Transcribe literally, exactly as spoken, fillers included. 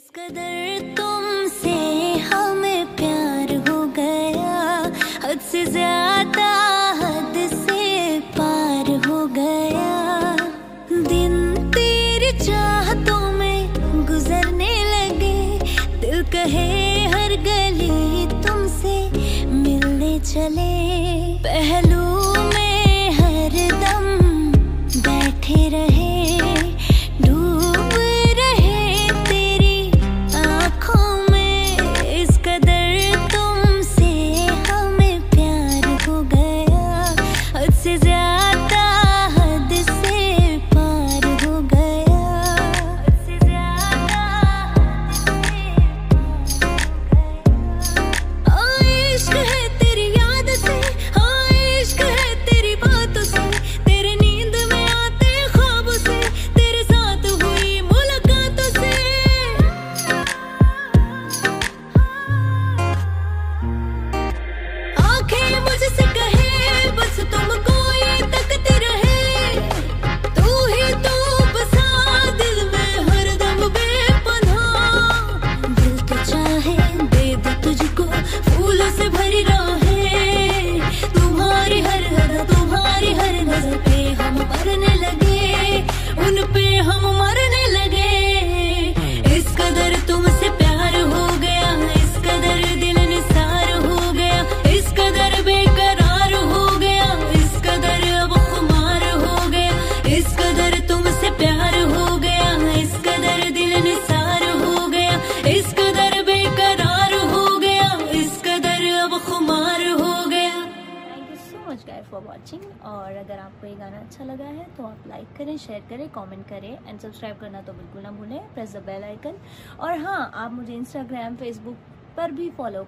कदर तुमसे हमें प्यार हो गया, हद से ज्यादा हद से पार हो गया। दिन तेरी चाहतों में गुजरने लगे, दिल कहे हर गली तुमसे मिलने चले। पहलू में हर दम बैठे रहे, फॉर वॉचिंग। और अगर आपको ये गाना अच्छा लगा है तो आप लाइक करें, शेयर करें, कमेंट करें एंड सब्सक्राइब करना तो बिल्कुल ना भूलें। Press the bell icon. और हाँ, आप मुझे इंस्टाग्राम, फेसबुक पर भी फॉलो